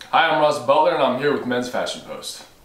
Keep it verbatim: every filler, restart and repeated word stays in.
Hi, I'm Russ Butler and I'm here with Men's Fashion Post.